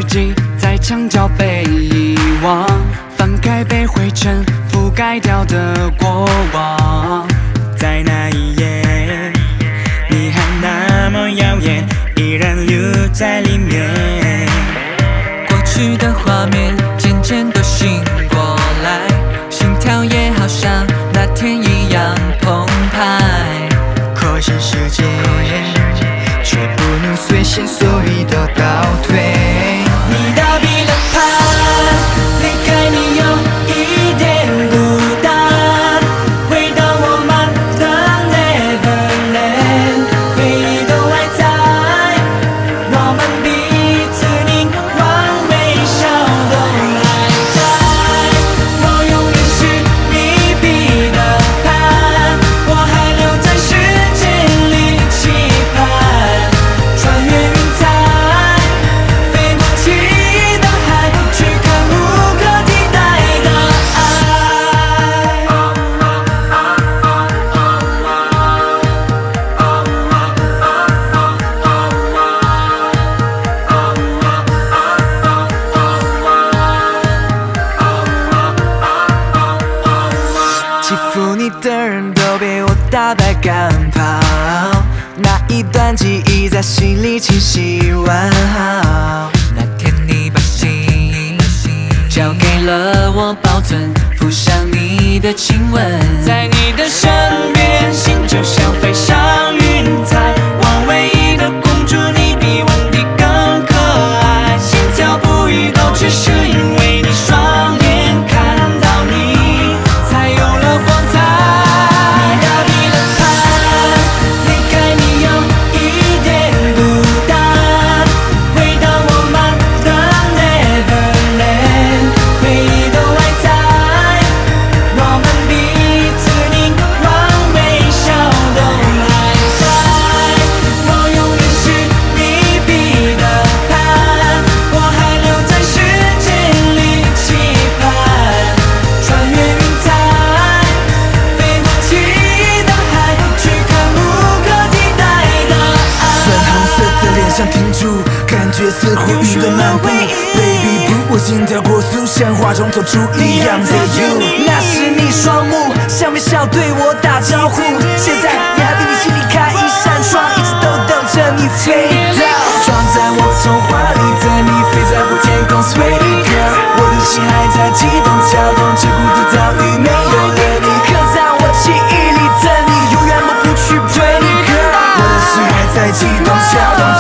己在墙角被遗忘，翻开被灰尘覆盖掉的过往。在那一夜，你还那么耀眼，依然留在里面。 过去的画面渐渐都醒过来，心跳也好像那天一样澎湃。 扩展世界，却不能随心所欲地倒退。 你打避了怕，离开你有一点孤单，回到我们的 Neverland， 回忆都还在，我们彼此凝望微笑都还在。我永远是你避的盼，我还留在时间里期盼，穿越云彩，飞过记忆的海，去看无可替代的爱。 欺负你的人都被我打败赶跑，那一段记忆在心里清晰完好。 那天你把心交给了我保存，附上你的亲吻，在你的身边，心就像飞上云彩。我唯一的公主，你比王帝更可爱，心跳不已都只是因为你双眼看到你，才有了光彩。你打避了盼，离开你有一点孤单，回到我们的 Neverland， 回忆都还在，我们彼此凝望微笑都还在。我永远是你避的盼，我还留在时间里期盼，穿越云彩，飞过记忆的海，去看无可替代的爱。 粉红色的脸上停住，感觉似乎云端漫步。Baby blue， 我心跳过速，像画中透出一样的 you。那时你双目像微笑对我打招呼，现在你还比你心里开一扇窗，一直都等着你飞到。装在我童话里的你，飞在我天空 ，Sweetie girl， 我的心还在激动跳动，这孤独岛屿没有了你，刻在我记忆里的你，永远抹不去 Pretty girl， 我的心还在激动跳动。